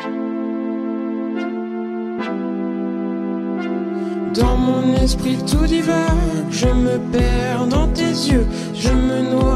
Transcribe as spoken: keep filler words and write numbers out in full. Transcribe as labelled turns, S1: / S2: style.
S1: Dans mon esprit tout divague, je me perds dans tes yeux, je me noie